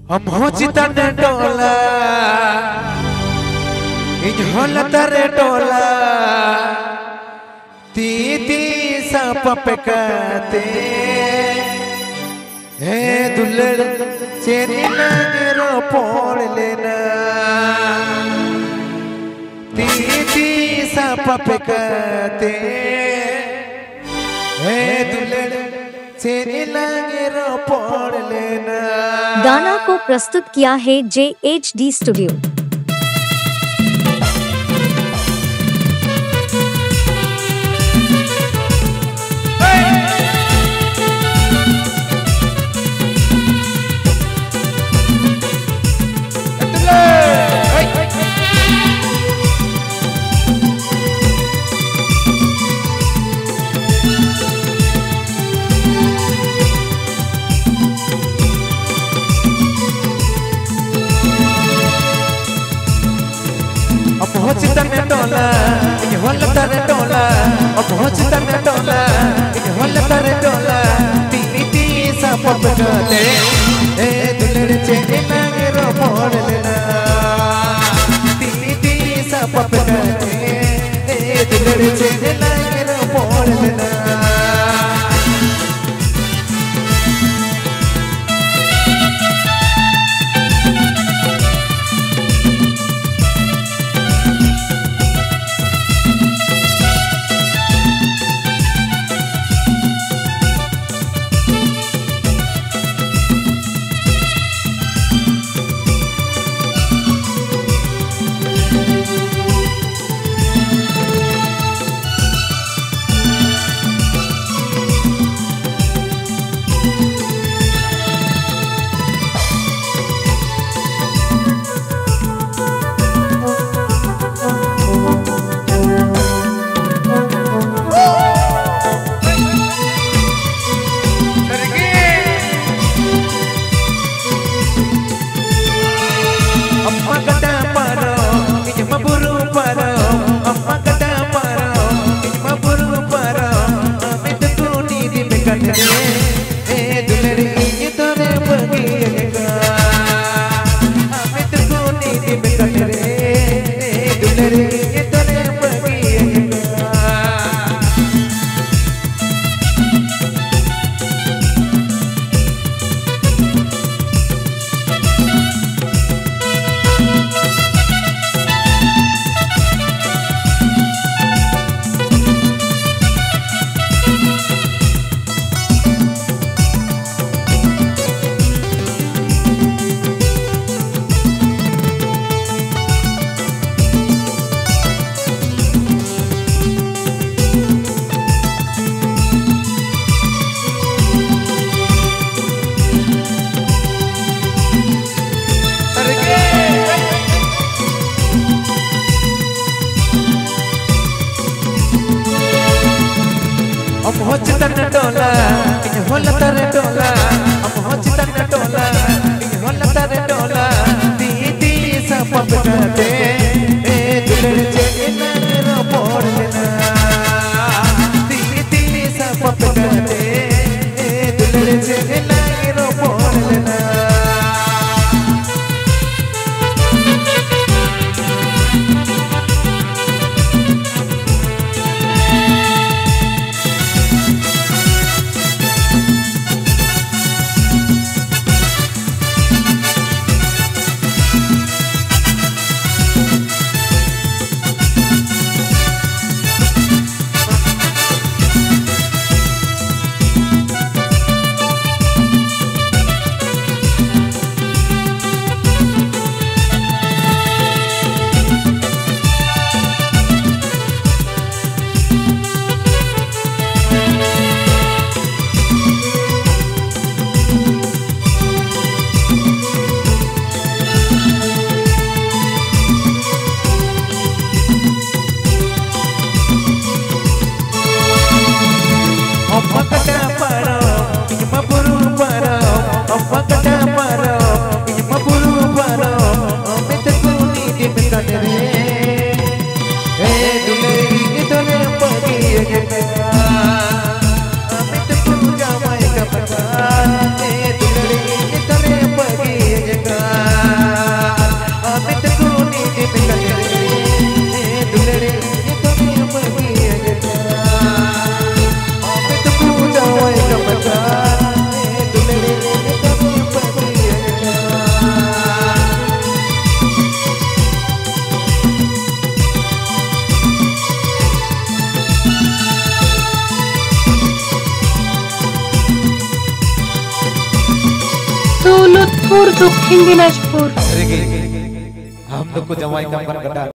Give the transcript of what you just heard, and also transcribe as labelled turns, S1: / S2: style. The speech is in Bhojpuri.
S1: Amhocitan dola, inholatar dola, titi sapa pekate, dulal cerina ngero polena, titi sapa pekate, dulal cerina ngero polena.
S2: गाना को प्रस्तुत किया है JHD studio.
S1: Amhocitan dola, inholatar dola, amhocitan dola, inholatar dola, titi sapa pekate, dulal cerina ngero polena, titi sapa pekate, dulal cerina ngero polena. Amhocitan dola, inholatar dola, amhocitan dola, inholatar dola, titi sapa pekate, dulal cerina ngero polena, titi sapa pekate, dulal cerina ngero polena.
S3: Daulatpur Dakshin Dinajpur.
S1: हम लोग को जमाई का